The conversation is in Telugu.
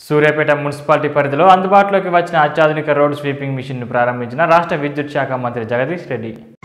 సూర్యాపేట మున్సిపాలిటీ పరిధిలో అందుబాటులోకి వచ్చిన అత్యాధునిక రోడ్ స్వీపింగ్ మిషన్ను ప్రారంభించిన రాష్ట్ర విద్యుత్ శాఖ మంత్రి జగదీష్ రెడ్డి.